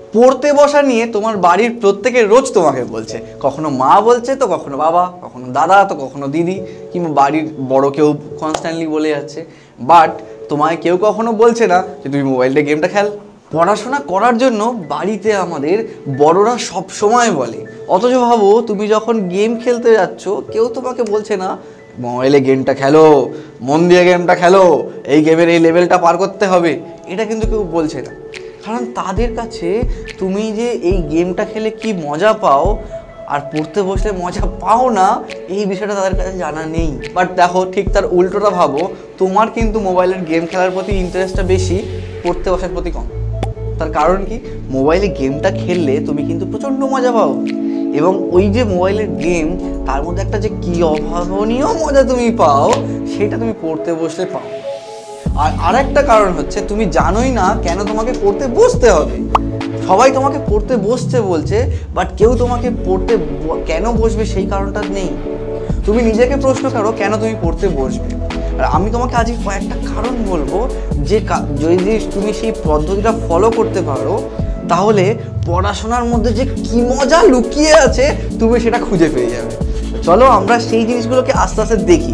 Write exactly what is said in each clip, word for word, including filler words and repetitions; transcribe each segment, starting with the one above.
পড়তে বসা নিয়ে তোমার বাড়ির প্রত্যেকে রোজ তোমাকে বলছে, কখনো মা বলছে, তো কখনো বাবা, কখনো দাদা, তো কখনো দিদি, কিংবা বাড়ির বড় কেউ কনস্ট্যান্টলি বলে যাচ্ছে। বাট তোমায় কেউ কখনো বলছে না যে তুমি মোবাইলটা গেমটা খেল। পড়াশোনা করার জন্য বাড়িতে আমাদের বড়রা সব সময় বলে, অথচ ভাবো তুমি যখন গেম খেলতে যাচ্ছ কেউ তোমাকে বলছে না মোবাইলে গেমটা খেলো, মন দিয়ে গেমটা খেলো, এই গেমের এই লেভেলটা পার করতে হবে, এটা কিন্তু কেউ বলছে না। কারণ তাদের কাছে তুমি যে এই গেমটা খেলে কি মজা পাও আর পড়তে বসলে মজা পাও না, এই বিষয়টা তাদের কাছে জানা নেই। বাট দেখো, ঠিক তার উল্টোটা ভাবো, তোমার কিন্তু মোবাইলের গেম খেলার প্রতি ইন্টারেস্টটা বেশি, পড়তে বসার প্রতি কম। তার কারণ কি, মোবাইলে গেমটা খেললে তুমি কিন্তু প্রচণ্ড মজা পাও, এবং ওই যে মোবাইলের গেম তার মধ্যে একটা যে কী অভাবনীয় মজা তুমি পাও, সেটা তুমি পড়তে বসলে পাও। আর আরেকটা কারণ হচ্ছে, তুমি জানোই না কেন তোমাকে পড়তে বসতে হবে। সবাই তোমাকে পড়তে বসতে বলছে, বাট কেউ তোমাকে পড়তে কেন বসবে সেই কারণটা নেই। তুমি নিজেকে প্রশ্ন করো কেন তুমি পড়তে বসবে। আর আমি তোমাকে আজকে কয়েকটা কারণ বলবো, যে যদি তুমি সেই পদ্ধতিটা ফলো করতে পারো, তাহলে পড়াশোনার মধ্যে যে কী মজা লুকিয়ে আছে তুমি সেটা খুঁজে পেয়ে যাবে। চলো আমরা সেই জিনিসগুলোকে আস্তে আস্তে দেখি।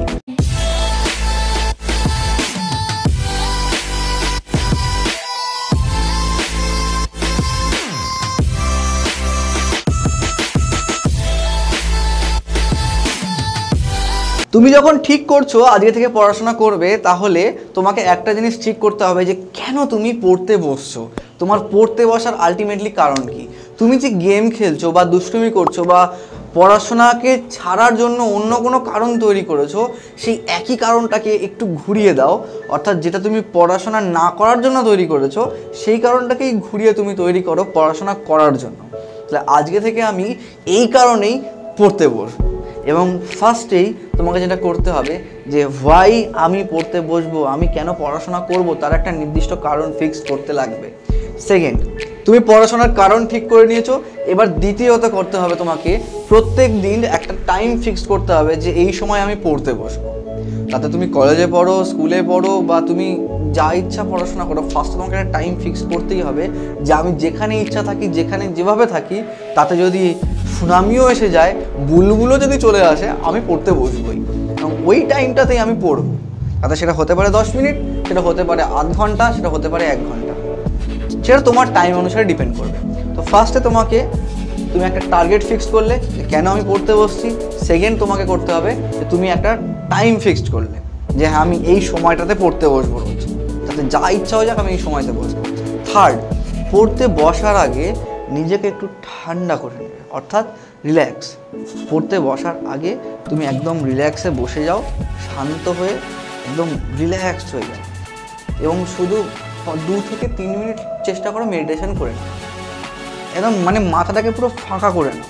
তুমি যখন ঠিক করছো আজকে থেকে পড়াশোনা করবে, তাহলে তোমাকে একটা জিনিস ঠিক করতে হবে যে কেন তুমি পড়তে বসছো, তোমার পড়তে বসার আলটিমেটলি কারণ কি। তুমি যে গেম খেলছো বা দুষ্টুমি করছো বা পড়াশোনাকে ছাড়ার জন্য অন্য কোনো কারণ তৈরি করেছো, সেই একই কারণটাকে একটু ঘুরিয়ে দাও। অর্থাৎ যেটা তুমি পড়াশোনা না করার জন্য তৈরি করেছো, সেই কারণটাকেই ঘুরিয়ে তুমি তৈরি করো পড়াশোনা করার জন্য। তাহলে আজকে থেকে আমি এই কারণেই পড়তে বসবো। এবং ফার্স্টেই তোমাকে যেটা করতে হবে যে হোয়াই আমি পড়তে বসবো, আমি কেন পড়াশোনা করব, তার একটা নির্দিষ্ট কারণ ফিক্স করতে লাগবে। সেকেন্ড, তুমি পড়াশোনার কারণ ঠিক করে নিয়েছো, এবার দ্বিতীয়ত করতে হবে তোমাকে প্রত্যেক দিন একটা টাইম ফিক্স করতে হবে যে এই সময় আমি পড়তে বসবো। তাতে তুমি কলেজে পড়ো, স্কুলে পড়ো, বা তুমি যা ইচ্ছা পড়াশোনা করো, ফার্স্টে তোমাকে একটা টাইম ফিক্স করতেই হবে যে আমি যেখানে ইচ্ছা থাকি, যেখানে যেভাবে থাকি, তাতে যদি সুনামিও এসে যায়, বুলবুলও যদি চলে আসে, আমি পড়তে বসবই, এবং ওই টাইমটাতেই আমি পড়বো। তাতে সেটা হতে পারে দশ মিনিট, সেটা হতে পারে আধ ঘন্টা, সেটা হতে পারে এক ঘন্টা, সেটা তোমার টাইম অনুসারে ডিপেন্ড করবে। তো ফার্স্টে তোমাকে তুমি একটা টার্গেট ফিক্স করলে যে কেন আমি পড়তে বসছি। সেকেন্ড, তোমাকে করতে হবে যে তুমি একটা টাইম ফিক্সড করলে যে হ্যাঁ আমি এই সময়টাতে পড়তে বসবো রোজ, তাতে যা ইচ্ছা হয়ে যাক আমি এই সময়তে বসবো। থার্ড, পড়তে বসার আগে নিজেকে একটু ঠান্ডা করে নেবে, অর্থাৎ রিল্যাক্স। পড়তে বসার আগে তুমি একদম রিল্যাক্সে বসে যাও, শান্ত হয়ে একদম রিল্যাক্সড হয়ে যাও, এবং শুধু দু থেকে তিন মিনিট চেষ্টা করো মেডিটেশন করে নাও, একদম মানে মাথাটাকে পুরো ফাঁকা করে নাও।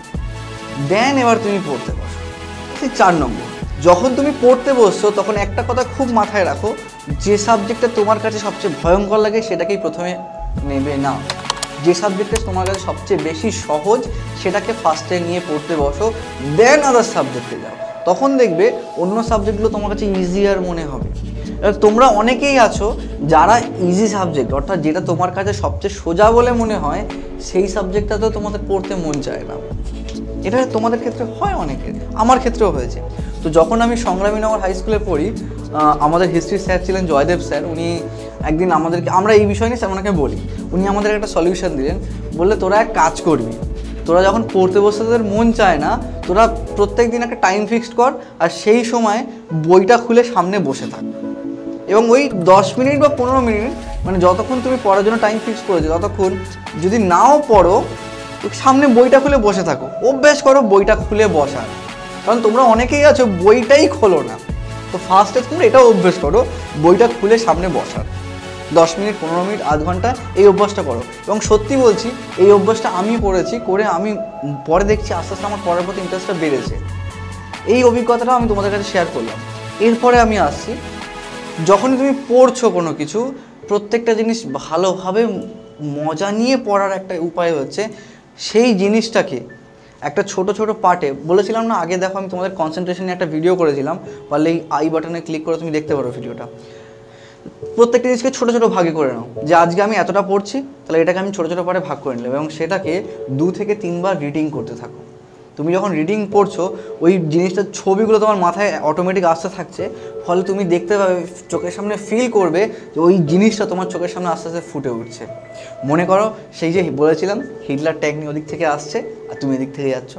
দেন এবার তুমি পড়তে বসো। চার নম্বর, যখন তুমি পড়তে বসছো তখন একটা কথা খুব মাথায় রাখো, যে সাবজেক্টটা তোমার কাছে সবচেয়ে ভয়ঙ্কর লাগে সেটাকেই প্রথমে নেবে না। যে সাবজেক্টটা তোমার কাছে সবচেয়ে বেশি সহজ সেটাকে ফার্স্টে নিয়ে পড়তে বসো, দেন আদার সাবজেক্টে যাও। তখন দেখবে অন্য সাবজেক্টগুলো তোমার কাছে ইজিয়ার মনে হবে। তোমরা অনেকেই আছো যারা ইজি সাবজেক্ট, অর্থাৎ যেটা তোমার কাছে সবচেয়ে সোজা বলে মনে হয়, সেই সাবজেক্টটাতেও তোমাদের পড়তে মন চায় না। এটা তোমাদের ক্ষেত্রে হয়, অনেকের, আমার ক্ষেত্রেও হয়েছে। তো যখন আমি সংগ্রামীনগর হাই স্কুলে পড়ি, আমাদের হিস্ট্রি স্যার ছিলেন জয়দেব স্যার। উনি একদিন আমাদেরকে, আমরা এই বিষয় নিয়ে ওনাকে বলি, উনি আমাদের একটা সলিউশন দিলেন। বললে তোরা এক কাজ করবি, তোরা যখন পড়তে বসতে তোদের মন চায় না, তোরা প্রত্যেক দিন একটা টাইম ফিক্সড কর, আর সেই সময় বইটা খুলে সামনে বসে থাক, এবং ওই দশ মিনিট বা পনেরো মিনিট মানে যতক্ষণ তুমি পড়ার জন্য টাইম ফিক্স করেছো, ততক্ষণ যদি নাও পড়ো সামনে বইটা খুলে বসে থাকো। অভ্যাস করো বইটা খুলে বসার, কারণ তোমরা অনেকেই আছো বইটাই খোলো না। তো ফার্স্টে তোমরা এটাও অভ্যাস করো বইটা খুলে সামনে বসার, দশ মিনিট, পনেরো মিনিট, আধ ঘন্টা এই অভ্যাসটা করো। এবং সত্যি বলছি, এই অভ্যাসটা আমি করেছি, করে আমি পরে দেখছি আস্তে আস্তে আমার পড়ার প্রতি ইন্টারেস্টটা বেড়েছে। এই অভিজ্ঞতাটা আমি তোমাদের কাছে শেয়ার করলাম। এরপরে আমি আসছি, যখনই তুমি পড়ছো কোনো কিছু, প্রত্যেকটা জিনিস ভালোভাবে মজা নিয়ে পড়ার একটা উপায় হচ্ছে সেই জিনিসটাকে একটা ছোট ছোট পার্টে, বলেছিলাম না আগে, দেখো আমি তোমাদের কনসেন্ট্রেশন নিয়ে একটা ভিডিও করেছিলাম, পারলে এই আই বাটনে ক্লিক করে তুমি দেখতে পারো ভিডিওটা। প্রত্যেকটা জিনিসকে ছোটো ছোটো ভাগে করে নাও, যে আজকে আমি এতটা পড়ছি, তাহলে এটাকে আমি ছোটো ছোটো পারে ভাগ করে নিলাম এবং সেটাকে দু থেকে তিনবার রিডিং করতে থাকো। তুমি যখন রিডিং পড়ছো ওই জিনিসটার ছবিগুলো তোমার মাথায় অটোমেটিক আসতে থাকছে, ফলে তুমি দেখতে পাবে, চোখের সামনে ফিল করবে যে ওই জিনিসটা তোমার চোখের সামনে আস্তে আস্তে ফুটে উঠছে। মনে করো সেই যে বলেছিলাম হিটলার ট্যাঙ্ক নিয়ে ওদিক থেকে আসছে আর তুমি এদিক থেকে যাচ্ছ।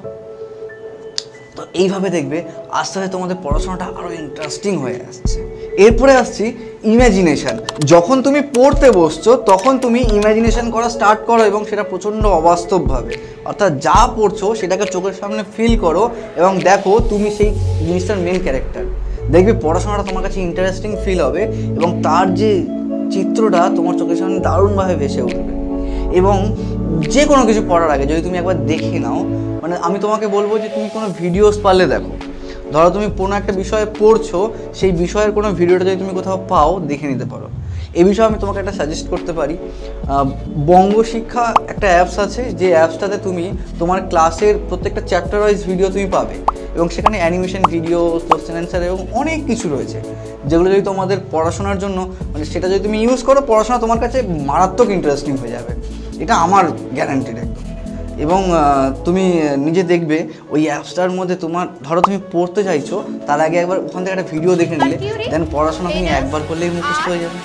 তো এইভাবে দেখবে আস্তে আস্তে তোমাদের পড়াশোনাটা আরও ইন্টারেস্টিং হয়ে আসছে। এরপরে আসছি ইমাজিনেশান। যখন তুমি পড়তে বসছো তখন তুমি ইমাজিনেশান করা স্টার্ট করো এবং সেটা প্রচণ্ড অবাস্তবভাবে, অর্থাৎ যা পড়ছো সেটাকে চোখের সামনে ফিল করো এবং দেখো তুমি সেই জিনিসটার মেন ক্যারেক্টার। দেখবে পড়াশোনাটা তোমার কাছে ইন্টারেস্টিং ফিল হবে এবং তার যে চিত্রটা তোমার চোখের সামনে দারুণভাবে ভেসে উঠবে। এবং যে কোনো কিছু পড়ার আগে যদি তুমি একবার দেখে নাও, মানে আমি তোমাকে বলবো যে তুমি কোনো ভিডিওস পারলে দেখো। ধরো তুমি কোনো একটা বিষয়ে পড়ছো, সেই বিষয়ের কোনো ভিডিওটা যদি তুমি কোথাও পাও দেখে নিতে পারো। এই বিষয়ে আমি তোমাকে একটা সাজেস্ট করতে পারি, বঙ্গ শিক্ষা একটা অ্যাপস আছে, যে অ্যাপসটাতে তুমি তোমার ক্লাসের প্রত্যেকটা চ্যাপ্টার ওয়াইজ ভিডিও তুমি পাবে এবং সেখানে অ্যানিমেশন ভিডিও, কোশ্চেন অ্যান্সার এবং অনেক কিছু রয়েছে, যেগুলো যদি তোমাদের পড়াশোনার জন্য, মানে সেটা যদি তুমি ইউজ করো, পড়াশোনা তোমার কাছে মারাত্মক ইন্টারেস্টিং হয়ে যাবে। এটা আমার গ্যারান্টিড একদম। এবং তুমি নিজে দেখবে ওই অ্যাপসটার মধ্যে তোমার, ধরো তুমি পড়তে চাইছো, তার আগে একবার ওখান থেকে একটা ভিডিও দেখে নিলে, দেন পড়াশোনা তুমি একবার করলেই মুখস্থ হয়ে যাবে।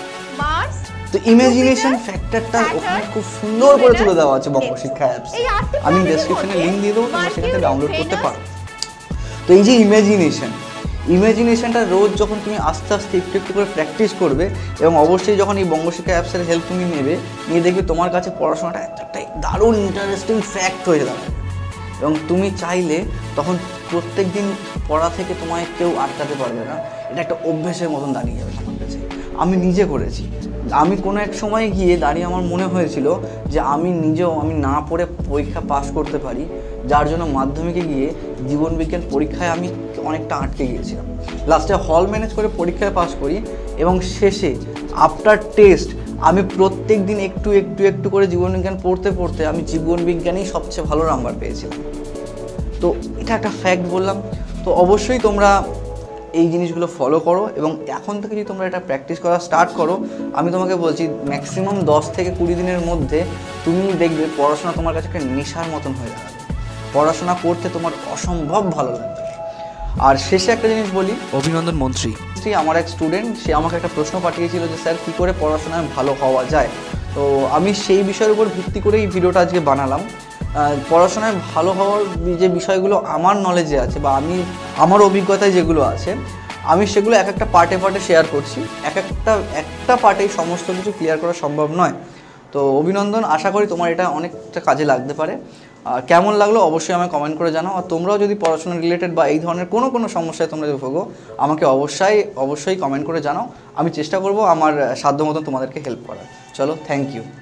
তো ইমাজিনেশন ফ্যাক্টরটা ওখানে খুব সুন্দর করে তুলে দেওয়া আছে বঙ্গ শিক্ষা অ্যাপস। আমি ডেসক্রিপশনে লিঙ্ক দিয়ে দেবো, তোমরা সেখানে ডাউনলোড করতে পারো। তো এই যে ইমাজিনেশন, ইমাজিনেশনটা রোজ যখন তুমি আস্তে আস্তে একটু একটু করে প্র্যাকটিস করবে এবং অবশ্যই যখন এই বঙ্গশিক্ষা অ্যাপসের হেল্প তুমি নেবে, নিয়ে দেখবে তোমার কাছে পড়াশোনাটা একটাই দারুণ ইন্টারেস্টিং ফ্যাক্ট হয়ে যাবে এবং তুমি চাইলে তখন প্রত্যেক দিন পড়া থেকে তোমায় কেউ আটকাতে পারবে না। এটা একটা অভ্যেসের মতন দাঁড়িয়ে যাবে তোমার কাছে। আমি নিজে করেছি। আমি কোনো এক সময় গিয়ে দাঁড়িয়ে আমার মনে হয়েছিল যে আমি নিজেও আমি না পড়ে পরীক্ষা পাস করতে পারি, যার জন্য মাধ্যমিকে গিয়ে জীবনবিজ্ঞান পরীক্ষায় আমি অনেকটা আটকে গিয়েছিলাম। লাস্টে হল ম্যানেজ করে পরীক্ষায় পাস করি এবং শেষে আফটার টেস্ট আমি প্রত্যেক দিন একটু একটু একটু করে জীবনবিজ্ঞান পড়তে পড়তে আমি জীবনবিজ্ঞানেই সবচেয়ে ভালো নাম্বার পেয়েছিলাম। তো এটা একটা ফ্যাক্ট বললাম। তো অবশ্যই তোমরা এই জিনিসগুলো ফলো করো এবং এখন থেকে যদি তোমরা এটা প্র্যাকটিস করা স্টার্ট করো, আমি তোমাকে বলছি ম্যাক্সিমাম দশ থেকে কুড়ি দিনের মধ্যে তুমি দেখবে পড়াশোনা তোমার কাছে একটা নেশার মতন হয়ে যাবে। পড়াশোনা করতে তোমার অসম্ভব ভালো লাগবে। আর শেষে একটা জিনিস বলি, অভিনন্দন মন্ত্রী আমার এক স্টুডেন্ট, সে আমাকে একটা প্রশ্ন পাঠিয়েছিল যে স্যার কী করে পড়াশোনায় ভালো হওয়া যায়। তো আমি সেই বিষয়ের উপর ভিত্তি করে এই ভিডিওটা আজকে বানালাম। পড়াশোনায় ভালো হওয়ার যে বিষয়গুলো আমার নলেজে আছে বা আমি আমার অভিজ্ঞতায় যেগুলো আছে, আমি সেগুলো এক একটা পার্টে পার্টে শেয়ার করছি। এক একটা একটা পার্টেই সমস্ত কিছু ক্লিয়ার করা সম্ভব নয়। তো অভিনন্দন, আশা করি তোমার এটা অনেকটা কাজে লাগতে পারে। কেমন লাগলো অবশ্যই আমায় কমেন্ট করে জানাও। আর তোমরাও যদি পড়াশোনা রিলেটেড বা এই ধরনের কোনো কোনো সমস্যায় তোমরা যদি ভোগো, আমাকে অবশ্যই অবশ্যই কমেন্ট করে জানাও। আমি চেষ্টা করব আমার সাধ্য মতন তোমাদেরকে হেল্প করার। চলো, থ্যাংক ইউ।